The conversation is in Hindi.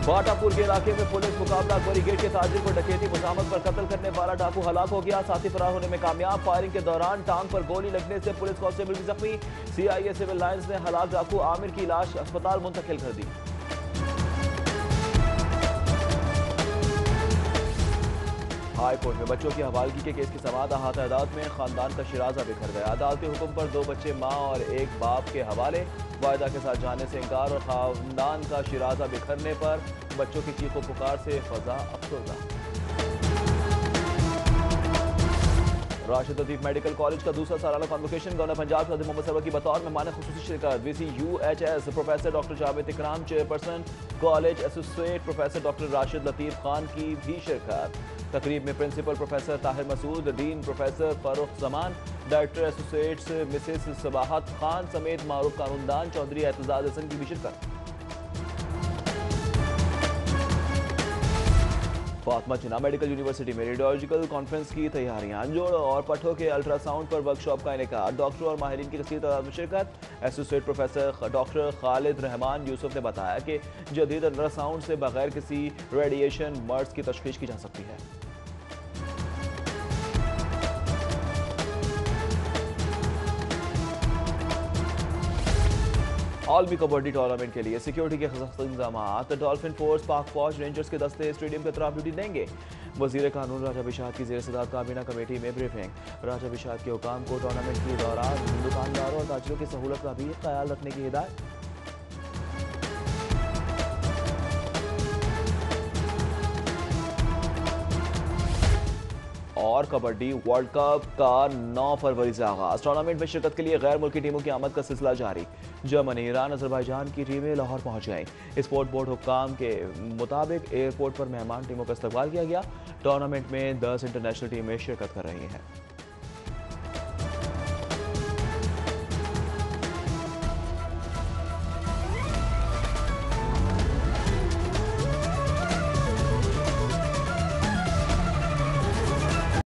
बाटापुर के इलाके में पुलिस मुकाबला, गोरी गेट के ताजिर को डकैती मुजामत पर कत्ल करने वाला डाकू हलाक हो गया, साथी फरार होने में कामयाब। फायरिंग के दौरान टांग पर गोली लगने से पुलिस कांस्टेबल भी जख्मी। सीआईए सिविल लाइंस ने हलाक डाकू आमिर की लाश अस्पताल मुंतकिल कर दी। हाई कोर्ट में बच्चों की हवालगी के केस की समाअत अहाता अदालत में खानदान का शिराजा बिखर गया। अदालती हुक्म पर 2 बच्चे मां और एक बाप के हवाले, वायदा के साथ जाने से इनकार और खानदान का शिराजा बिखरने पर बच्चों की चीखों पुकार से फजा अफसरदा। राशिद लतीफ मेडिकल कॉलेज का दूसरा सालाना कॉन्वोकेशन, गवर्नर पंजाब सदर मोहम्मद सरवर की बतौर मेहमान खुसूसी शिरकत। VCUHS professor doctor Javed Ikram, chairperson college associate professor doctor Rashid Latif Khan की भी शिरकत। तकरीब में principal professor Tahir Masood, dean professor Farooq Zaman, director associates Mrs Sabahat Khan समेत मारूफ कानूनदान चौधरी एतजाज हसन की भी शिरकत। फातिमा जिन्ना मेडिकल यूनिवर्सिटी में रेडियोलॉजिकल कॉन्फ्रेंस की तैयारियां, जोड़ और पट्टों के अल्ट्रासाउंड पर वर्कशॉप का इनेकाद। डॉक्टर और माहिरीन की कसीर तादाद में शिरकत। Associate professor doctor Khalid Rehman Yousuf ने बताया कि जदीद अल्ट्रासाउंड से बगैर किसी रेडिएशन मर्ज की तशखीस की जा सकती है। आलमी कबड्डी टूर्नामेंट के लिए सिक्योरिटी के सख्त इंतजाम। डॉल्फिन फोर्स, पाक फौज, रेंजर्स के दस्ते स्टेडियम के तरफ ड्यूटी देंगे। वजीर कानून राजा बिशात की ज़ेर सदारत काबीना कमेटी में ब्रीफिंग। राजा बिशात के हुकाम को टूर्नामेंट के दौरान दुकानदारों और ताजिरों की सहूलत का भी ख्याल रखने की हिदायत। और कबड्डी वर्ल्ड कप का 9 फरवरी से आगाज। टूर्नामेंट में शिरकत के लिए गैर मुल्की टीमों की आमद का सिलसिला जारी। जर्मनी, ईरान, अजरबैजान की टीमें लाहौर पहुंच गईं। स्पोर्ट बोर्ड हुक्काम के मुताबिक एयरपोर्ट पर मेहमान टीमों का इस्तकबाल किया गया। टूर्नामेंट में 10 इंटरनेशनल टीमें शिरकत कर रही हैं।